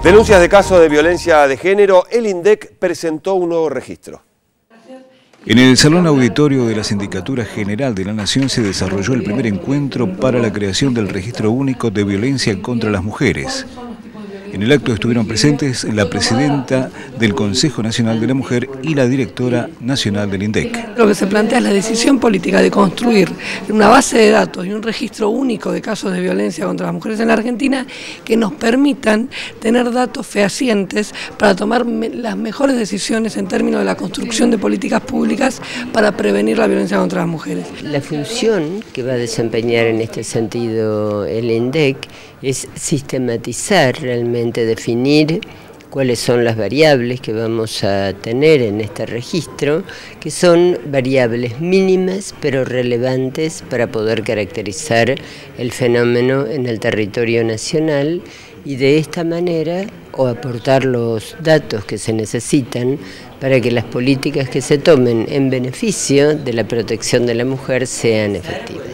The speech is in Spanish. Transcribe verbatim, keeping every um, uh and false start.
Denuncias de casos de violencia de género, el INDEC presentó un nuevo registro. En el Salón Auditorio de la Sindicatura General de la Nación se desarrolló el primer encuentro para la creación del Registro Único de Violencia contra las Mujeres. En el acto estuvieron presentes la presidenta del Consejo Nacional de la Mujer y la directora nacional del INDEC. Lo que se plantea es la decisión política de construir una base de datos y un registro único de casos de violencia contra las mujeres en la Argentina que nos permitan tener datos fehacientes para tomar las mejores decisiones en términos de la construcción de políticas públicas para prevenir la violencia contra las mujeres. La función que va a desempeñar en este sentido el INDEC es sistematizar realmente, definir cuáles son las variables que vamos a tener en este registro, que son variables mínimas pero relevantes para poder caracterizar el fenómeno en el territorio nacional y de esta manera o aportar los datos que se necesitan para que las políticas que se tomen en beneficio de la protección de la mujer sean efectivas.